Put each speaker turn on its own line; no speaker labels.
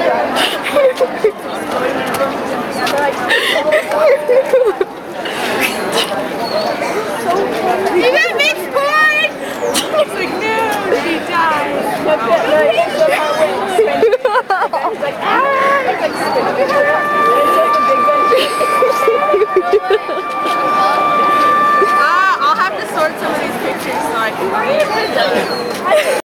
Yvette makes porn! It's like, no, she died. It's like, ah! It's like,